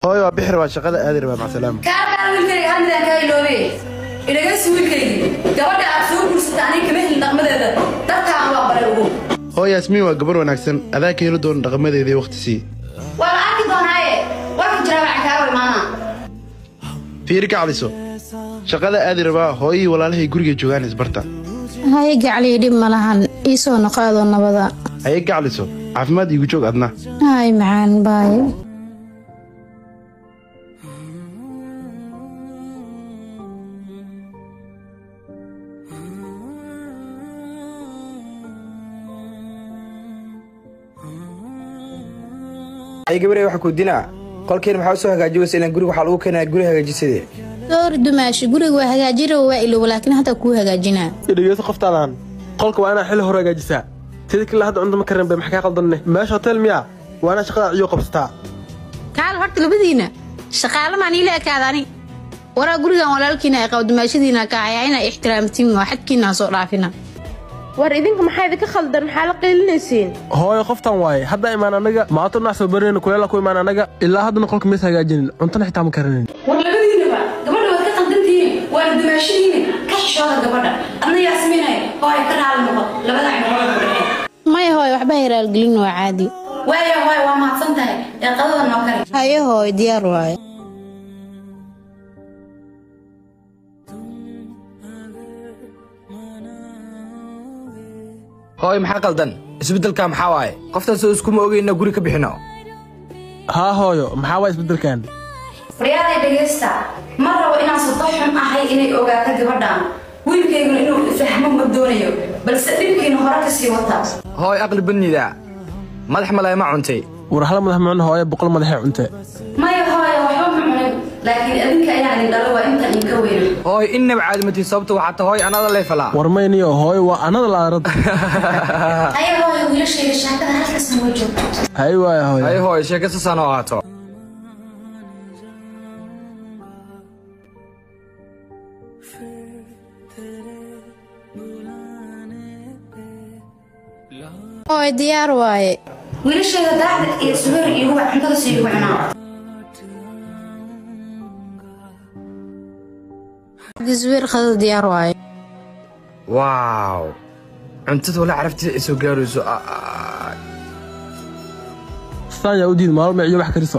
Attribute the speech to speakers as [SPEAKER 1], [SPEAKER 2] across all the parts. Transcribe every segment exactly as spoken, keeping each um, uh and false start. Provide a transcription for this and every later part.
[SPEAKER 1] هاي وبحر وشغلة قادر مع السلامة
[SPEAKER 2] كان ويلكي عندنا كاي لوبي إذا جالس ويلكي جوده أسوق مستعني كمثل النقمة هذا ترتع وقبل الوجود
[SPEAKER 1] هاي ياسمين وقبر ونكسن هذاك يردون رقم ذي ذي وقت سي
[SPEAKER 2] ولا أكيد هاي وقت جرى عكاوي معنا
[SPEAKER 1] في ركع عليسو شغلة قادر بقى هاي ولا له يقول يجوان إسبرتا
[SPEAKER 3] هاي قاعلي دم ملهن إيسو نقاد النبضة
[SPEAKER 1] هاي قاع عليسو عفماد يجوج أدنى
[SPEAKER 3] هاي معان باي
[SPEAKER 4] ay gabarey waxa ku dinaa qolkeen waxa soo hagaajiyay inaan guriga waxa lagu keenay guriga hagaajisadee
[SPEAKER 3] door dumaashi guriga waa hagaajiro waa ilo laakiin hada ku hagaajina
[SPEAKER 5] idhigeyso qoftaadaan qolka waa inaa xil hore hagaajisaa sidii kale hadda cunto ma karin bay maxaa ka qaldanne meesha hotel miya waa inaa shaqada iyo qabsataa
[SPEAKER 3] kaal horta labadiina shaqaale maan ila kaadani waraa gurigan walaalkiina ay qabo dumaashadiina ka ayaa inay ixtiraamtiin waa xadkiina soo dhaafina
[SPEAKER 6] war idinka maxay idinka khaldan maxaa la qiilinaysiin
[SPEAKER 5] hooyo qoftan waaye hadda imaan anaga maato naxsoo bareen kuleela ku imaan anaga ilaa haddana qolka mees hagaajinin cuntana xitaa ma karinin
[SPEAKER 2] war labadiinaba gabadha waad ka qaldantihiin waa dumaashihiin ka xishooda gabadha adna yaasmiinay hooyo ka dhaal noqo labada cimilada ku dhacay
[SPEAKER 3] maya hooyo waxba hiraal gelin waa caadi
[SPEAKER 2] waayo hooyo waa mahadsan tahay ee qadada noo kari
[SPEAKER 3] hayo hooyo diyaar waaye
[SPEAKER 4] hooy maxaa qaldan isbedelka maxaa waaye qoftaas oo isku ma ogeeyna guri ka bixino
[SPEAKER 5] ها هويو maxaa waa isbedelkan
[SPEAKER 2] Riyada dhageysta ma rabo inaan soo xun ahay inay ogaato gabadhan wiilkeyguna inuu fahmo ma doonayo balse dhibkiina hore ka sii wata
[SPEAKER 4] hooy aqli badnida madax malay ma cuntay
[SPEAKER 5] war hal madax macno hooyo boqol madax cuntay
[SPEAKER 2] maya hooyo waxba ma cunin laakiin adinka ayaa idin dhalo waa inta in ka weyn
[SPEAKER 4] hooy inna caadimati sababta waxa tahay anada leefala
[SPEAKER 5] war mayniyo hooyo waa anada la arad
[SPEAKER 2] ay hooyo wiilashayga shaakada halkaas ma joogto
[SPEAKER 5] hay waa hooyo
[SPEAKER 4] hay hooyo sheekada sano aato
[SPEAKER 3] oo diyaar waaye
[SPEAKER 2] wiilashayga daacad iyo suhur iyo wax cuntada sii wacnaa
[SPEAKER 3] جزوير خذ ديار واي
[SPEAKER 4] واو cuntada wala carafti isoo gaarayso
[SPEAKER 5] sanya u diid maal ma iyo wax kariso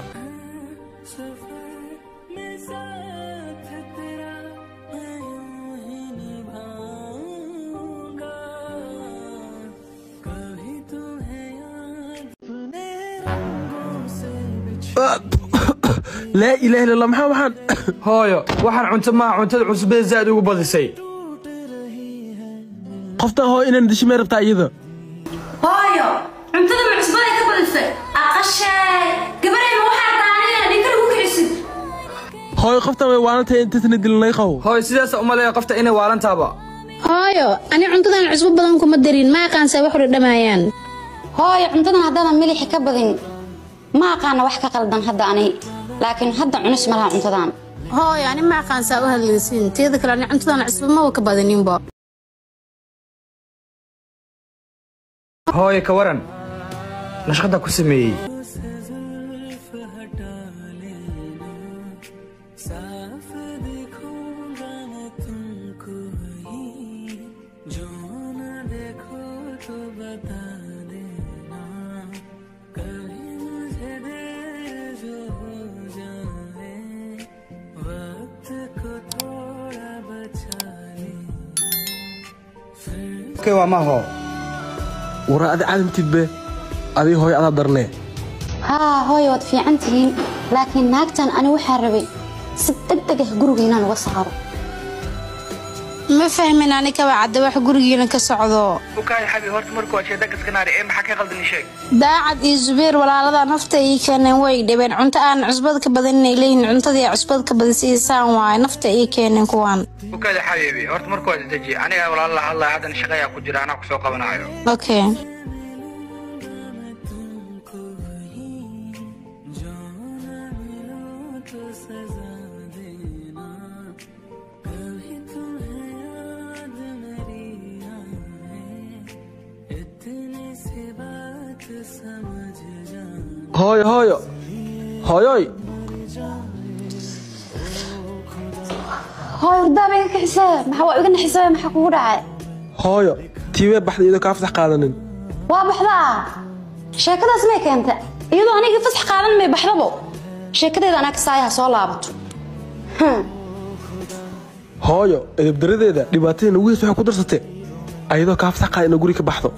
[SPEAKER 5] لا إله إلا الله محمد محمد
[SPEAKER 4] هايو waxaan cunto ma cuntada cusub ee zaad ugu badisay
[SPEAKER 5] qofta hoo inaan dishi ma rabtaa iyada
[SPEAKER 2] hooyo cuntada ma cusub ay ka badisay aqashay gabareen waxa taanayna ninka ugu kicisid
[SPEAKER 5] hooyo qofta way waanantay inta tan dilnay qaw
[SPEAKER 4] hooyo sidaas u maleeyo qofta inay waalantaaba
[SPEAKER 3] hooyo ani cuntadan cusub badan kuma darin ma aqaansa wax u dhamayaan
[SPEAKER 7] hooyo cuntadan hadana milix ka badin ma aqaan wax ka qaldan hadda ani laakiin hadda cunus malaha cuntadan
[SPEAKER 3] hooyo yani ma aqaansa u hadlaysiin teeda kale ani cuntadan cusub ma ka badaninba
[SPEAKER 4] hooyo ka waran nashqada ku sameeyay waa ma ho
[SPEAKER 5] wara aad caalimtid be adii hooyo aad darnee
[SPEAKER 7] ha hooyo wad fiicantiin laakiin naagtan ani waxa rabay si degdeg ah gurigeena uga saaro
[SPEAKER 3] ma fahmin ani ka wacda wax gurigeena ka socdo
[SPEAKER 4] ukay xabi horta markuu ajeeda kaskanaari ee maxaa ka qaldan sheeg
[SPEAKER 3] daacad iyo zubeer walaalada nafta ay keeneen way dhibeen cunto aan cusbad ka badan inay leeyihiin cuntadii cusbad ka badisay saan waay nafta ay keeneen kuwan
[SPEAKER 4] ukay xabibi horta markuu ajeedaji aniga walaal hadla hadan shaqaya ku jira ana ku soo qabanayo
[SPEAKER 3] okay
[SPEAKER 5] hooyo hooyo hooyoy
[SPEAKER 7] هاي ردابي كحساب ما هو إذا حساب ما حكوا رعى
[SPEAKER 5] hooyo tiiwee baxday iyadoo kaa fasax qaadanin
[SPEAKER 7] واضح ذا شيء كذا اسمه كنت يدو أنا قفص قادم ما بحربه شيء كذا إذا أنا كسايها صلابته
[SPEAKER 5] hooyo edeb daradeeda dhibaatadii ugu heysay waxa ku darsatay ayadoo kaa fasax qaadin guri ka baxdo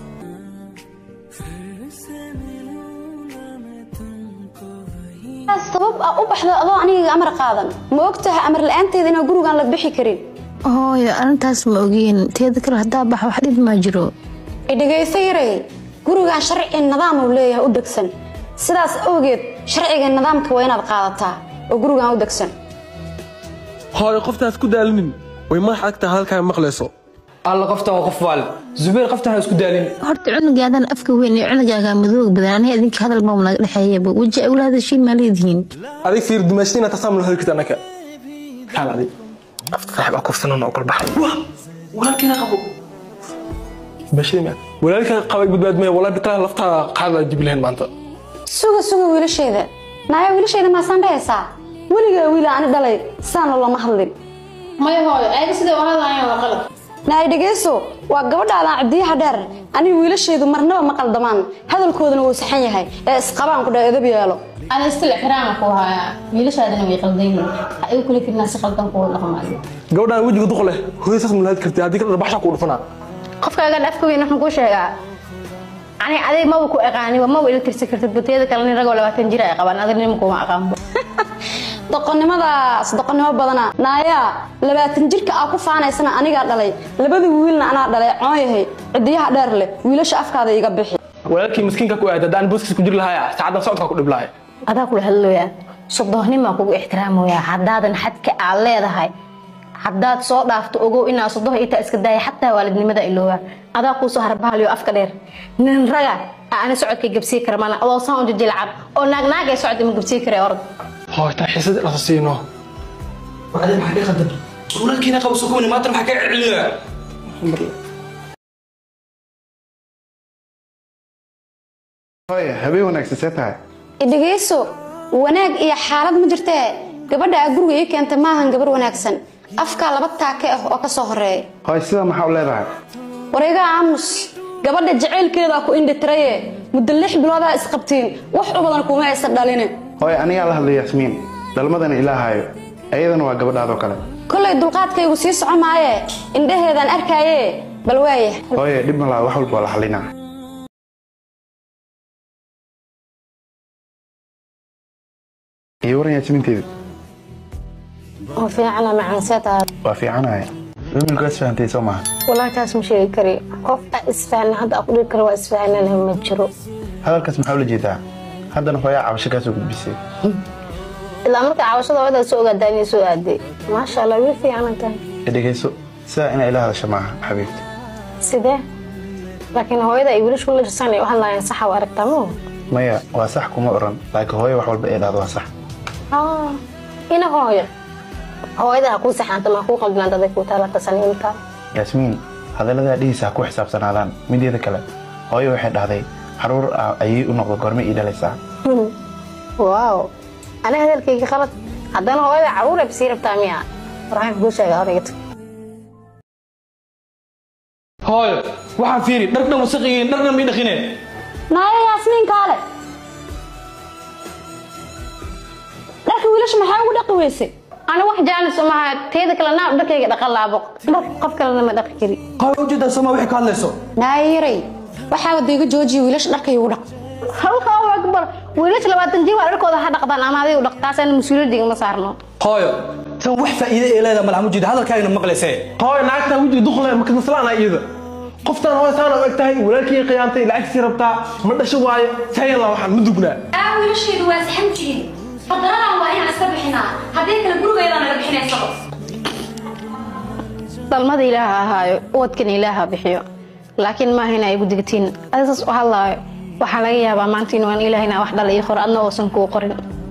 [SPEAKER 7] sabab u baxdo adoo aniga amar qaadan ma ogtahay amar la'aanteeda inaan gurigan la bixi karin
[SPEAKER 3] hooyo arintaas ma ogeen teeda kale hadaa bax wax dhib ma jiro
[SPEAKER 7] idageysa yaray gurigan sharci nidaam uu leeyahay u dagsan sidaas awgeed sharciga nidaamka waa inaad qaadataa oo gurigan u dagsan
[SPEAKER 5] hooyo qoftaas ku daalinin way ma xagta halka maqlayso
[SPEAKER 4] alla qofta waa qof waal zubayr qofta ha isku daalin
[SPEAKER 3] horta cunugaadan afka weyn ee cunugaaga madow badan aniga idinka hadal ma wada dhaxeeyaba waji awlaada shii ma leedihiin
[SPEAKER 5] adig fiir dimaashina tasaamul halkita anaka xal adig afta saaxiib aku sanana oo kala baxay waa walaalkina qabo bashima walaalka qabay badbaad ma walaal bitaa lafta qaada jibilahan maanta
[SPEAKER 7] suuga suuga wiilasheeda naaya wiilasheeda ma sandheeysa waliga wiila aan dhalay saan lama hadlin
[SPEAKER 3] ma hooyo ayaga sida u hadlayaan waa qalad
[SPEAKER 7] naay dhageyso waa gabadhaada cidiyaha dheer ani wiilasheedu marnaba ma qaldamaan hadalkooduna wuu saxan yahay ee isqabaan ku dhaadab yeelo
[SPEAKER 3] ana istil ixtiraam ku haya wiilashaadana way qaldayn ay kula kirnaa si qaldan ku dhaqmaayo
[SPEAKER 5] gabadhan wajiga duq leh hooyasas mulaad kartay hadii ka dhabaxsha ku dhufana
[SPEAKER 6] qofkaaga afka weyn waxaan ku sheegaa ani aday ma ku aqaani ma wada tirsi kartid bateeda kale in ragoo labaatan jir ay qabaan adina ma ku aqaan
[SPEAKER 7] doqonnimada doqonnimo badana naaya labaatan jirka aa ku faanaysana aniga dhalay labada wiilna ana dhalay coon yahay cidiyaha dheer leh wiilasha afkaada iga bixi
[SPEAKER 5] walaalkii miskiinka ku aada daan buskis ku jir lahaaya saacada socodka ku dhib lahaay
[SPEAKER 6] adaa kula hadlooyaa sodohnimo kugu ixtiraamoyaa haddaadan xadka aad leedahay haddaad soo dhaafto ogow inaa sodoh ita iska daaya xataa waalidnimada iloowa adaa kuu soo harbaaliyo afka dheer nin raga aan socodka gabsii kara mana adoo saan u jilcab oo naagnaag ay socod ma gabsii kara orod
[SPEAKER 5] هاي تحسد الأساسينه
[SPEAKER 4] وبعدين حكي خدم ولكن أنا قبل سكوني ما تروح حكي عليا
[SPEAKER 5] الحمد لله
[SPEAKER 1] hooyo habeen wanaagsan see tahay
[SPEAKER 7] idageyso wanaag iyo xaalad ma jirtee gabadha guriga ii keentay maahan gabar wanaagsan afka laba taake ah oo ka soo horeeyay
[SPEAKER 1] hooyo sida maxaa u leedahay
[SPEAKER 7] wareega aamus gabadha jaceylkeeda ku indhitiraye muddo lix bilooda isqabtiin wax u badan kuma aysan dhalin
[SPEAKER 1] hooyo anigaa la hadlay Yasmiin dhalmadana ilaahayo ayadana waa gabadhaadoo kale
[SPEAKER 7] kullay dulqaadkaygu sii soco maaye indhaheedaan arkaaye bal waaye
[SPEAKER 1] hooyo dhib ma laha wax walba waa la xalinaa iyo waran Yasmiinteeda
[SPEAKER 6] oo fiicana macansata
[SPEAKER 1] waa fiicanahay wiilkaas fahantay soo maaha
[SPEAKER 6] walaa taas ma sheegi kari qof isfahna hadda aku dhigi karo waa isfahnana ma jiro
[SPEAKER 1] hadalkaas maxaa ula jeedaa haddana hooyaa cabasho kaa soo gudbisay
[SPEAKER 6] ilaa marka cabashada hooyada soo ogaadaa inay soo aaday maasha allah wiil fiican tahay
[SPEAKER 1] dhegeyso sidaa inay ila hadasho maaha xabiibti
[SPEAKER 6] sidee laakiin hooyada ay wiilashu la jirsan ay u hadlayaan sax u aragtaa ma
[SPEAKER 1] maya waa sax kuma oran laakiin hooyo wax walba ee dhahdo waa sax
[SPEAKER 6] ah ina hooyo hooyada ha ku saxanta ma ku qalbinaan dad ku taala tasaniinta
[SPEAKER 1] Yasmiin hadallada dhiisa ku xisaabtanaadaan mideeda kale hooyo waxay dhahday xaruur ayay u noqdo gorme ii dhalaysaa
[SPEAKER 6] waaw ana hadalkayga qalad haddana hooyada caruur ay bisiir rabtaa miya waxaan ku sheegaa odayga
[SPEAKER 4] هاي waxaan fiiri dharna wasaqiyeen dharna ma dhaqineen
[SPEAKER 7] naaya Yasmiin kaale laakiin wiilasha maxaa ugu dhaqi weysay
[SPEAKER 6] ana wax jaanis uma teeda kale naa dharkayga dhaqan laabo qof kale ma dhaqi kari
[SPEAKER 4] qaw ujeeda soma wixii ka hadlayso
[SPEAKER 7] naayiray waxaa wadayga joojiyo wiilasha dharkay ugu dhaq
[SPEAKER 6] halka oo akbar wiilasha labaatan jir waa dharkooda ha dhaqdaan ama aday u dhaqtaasana mas'uuliyadiga ma saarno
[SPEAKER 4] hooyo tan wax faa'iido ee leedahay malaha ujeeda hadalkaagina maqlaysay
[SPEAKER 5] hooyo naagta wajiga duq leh ma ka maslaana iyada qoftan hooyo saan u egtahay walaalkii qiyaantay lacag si rabtaa ma dhasho waayo sayla waxaan ma dugnaa
[SPEAKER 2] aa wiilasheedu waa saxan jirin haddana waa inaan iska bixinaa haddii kale gurigeeda naga bixinayso
[SPEAKER 6] dalmada ilaaha ahaayo wadkan ilaaha bixiyo laakiin ma ahayna ay gudigtiin adas u hadlaayo waxa laga yaabaa maanta inuu aan ilaahayna wax dhalay qor adna oosan ku qorin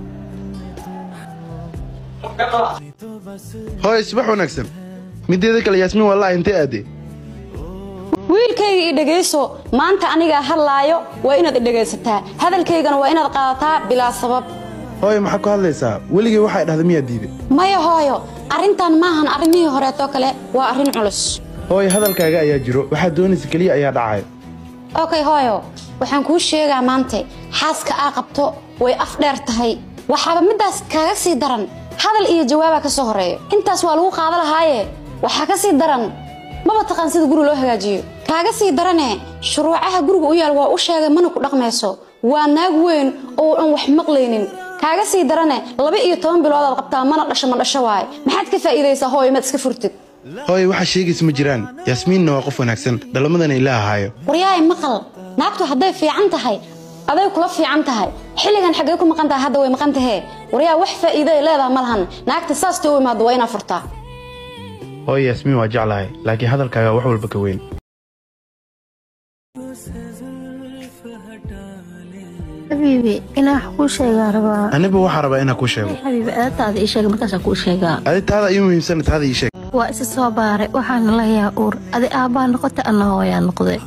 [SPEAKER 1] hooyo subax wanaagsan mideeda kale Yasmiin wallahi intee aade
[SPEAKER 7] wiilkayga i dhageyso maanta aniga hadlaayo waa inaad i dhageysataa hadalkaygana waa inaad qaadataa bilaa sabab
[SPEAKER 1] hooyo maxaa ku hadlaysaa weligay waxay dhahday miyaa diiday
[SPEAKER 7] maya hooyo arrintan maahan arrimihii horeetoo kale waa arrin culus
[SPEAKER 1] hooyo hadalkaaga ayaa jiro waxaa doonaysa keliya ayaa dhacay
[SPEAKER 7] okay hooyo waxaan kuu sheegaa maanta xaaska aa qabto way af dheer tahay waxaaba midaas kaaga sii daran hadal iyo jawaaba ka soo horeeyo intaas waa lagu qaada lahaaye waxaa ka sii daran maba taqaan sida guriga loo hagaajiyo kaaga sii darane shuruucaha guriga u yaal waa u sheegay mana ku dhaqmayso waa naag weyn oo aan wax maqlaynin kaaga sii darane laba iyo toban bilood aad qabtaa mana dhasho ma dhasho waay maxaad ka faa'iidaysaa hooyo maad iska furtid
[SPEAKER 1] hooyo waxa sheegaysa ma jiraan yaasmiinna waa qof wanaagsan dhalamadana ilaa ahaayo
[SPEAKER 7] waryaay maqal naagtu hadday fiican tahay aday kula fiican tahay xilligan xagee ku maqan tahay hadda way maqan tahay waryaa wax faa'iido ay leedahay malahan naagta saasta u imaado waa inaa furtaa
[SPEAKER 1] hooyo yaasmiin waa jeclahay laakiin hadalkaaga wax walba ka weyn
[SPEAKER 6] حبيبي أنا أحكي شيء ربا
[SPEAKER 1] aniba waxaa rabaa inaan kuu sheego
[SPEAKER 6] حبيبي أنا هذا إيش شيء مركز أقول شيء
[SPEAKER 1] adi taada iyo muhiimsan taada ii sheeg
[SPEAKER 6] وأس الصبار وحنا الله يا أور أدي أبا نقطة أنا هو يا نقطة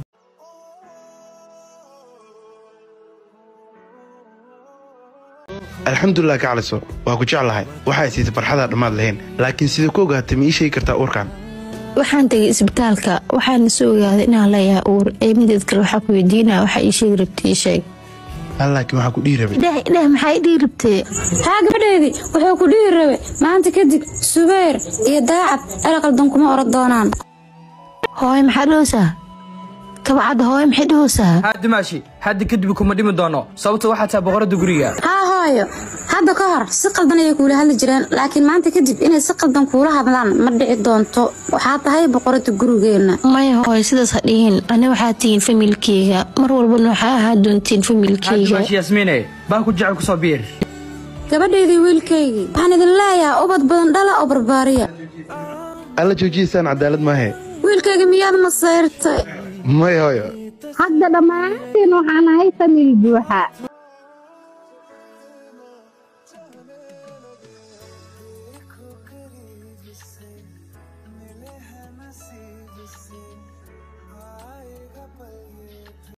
[SPEAKER 1] alxamdulilah ka caliso waa ku jeclahay waxay siisay farxada dhammaad lahayn laakiin sida ku ogaatay ma ii sheegi kartaa uurkan
[SPEAKER 6] waxaan tagay isbitaalka waxaana soo ogaaday inaan leeyahay uur ee mideed kale waxaa ku weydiinaa waxa ii sheegi rabtay ii sheeg
[SPEAKER 1] laakiin waxaa ku dhihi rabay
[SPEAKER 6] dheh dheh maxay dhihi rabtay
[SPEAKER 7] haa gabadheedii wuxuu ku dhihi rabay maanta kadib subeer iyo daacad eraqaldan kuma orod doonaan
[SPEAKER 6] hooy maxaa dhoosaa kabacad hooy maxay dhoosaa
[SPEAKER 4] haa dumaashi hadda kadib kuma dhimi doono sababta waxaa taa boqorada guriga
[SPEAKER 7] haa hooyo hadda ka hor si qaldan ayay kuula hadli jireen laakiin maanta kadib inay si qaldan kuula hadlaan ma dhici doonto waxaa tahay boqorada gurigeena
[SPEAKER 6] maya hooy sidaas ha dhihin ana waxaa tihiin familkeyga mar walbana waxaa ahaa doontiin familkeyga
[SPEAKER 4] dumaashi yasmiine baan ku jecel kusoo biir
[SPEAKER 7] gabadheedii wiilkaygii waxaan idin leeyahay ubad badan dhala oo barbaariya
[SPEAKER 1] alla joojiyasaan cadaalad maahe
[SPEAKER 7] wiilkayga miyaad masayrtay
[SPEAKER 1] maya hooyo
[SPEAKER 3] hadda dhammaantiin waxaan ahay famil buuxa